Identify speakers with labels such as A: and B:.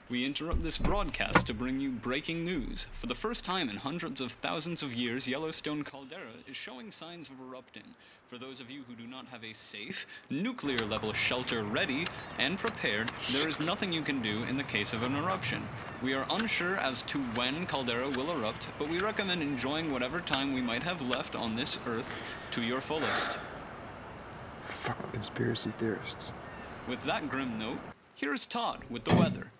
A: We interrupt this broadcast to bring you breaking news. For the first time in hundreds of thousands of years, Yellowstone caldera is showing signs of erupting. For those of you who do not have a safe, nuclear-level shelter ready and prepared, there is nothing you can do in the case of an eruption. We are unsure as to when caldera will erupt, but we recommend enjoying whatever time we might have left on this Earth to your fullest.
B: Fucking conspiracy theorists.
A: With that grim note, here's Todd with the weather.